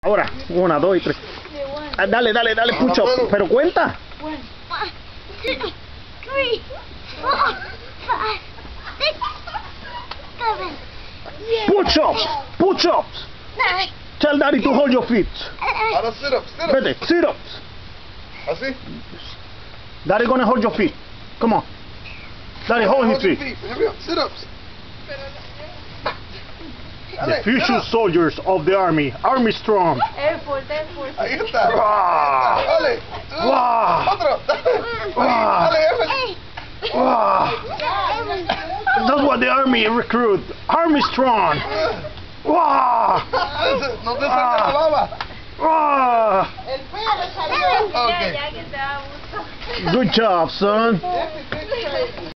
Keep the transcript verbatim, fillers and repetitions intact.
Ahora, una, dos y tres. Ah, dale, dale, dale, push up. Pero cuenta. One, two, three, four, five, six, seven, Push ups, push ups. nine. Tell daddy to hold your feet. Ahora sit ups, sit ups. Vete, sit ups. Así. Daddy gonna hold your feet. Come on. Daddy, hold his your feet. Here we go. Sit ups. The future soldiers of the army. Army strong. Air Force, Air Force. Ahí está. Ah. Dale. Ah. Otro. Ah. Dale, Evan. Ah. That's what the army recruit. Army strong. Wow. No te salga la baba. Wow. Okay. Ya que te da gusto. Good job, son.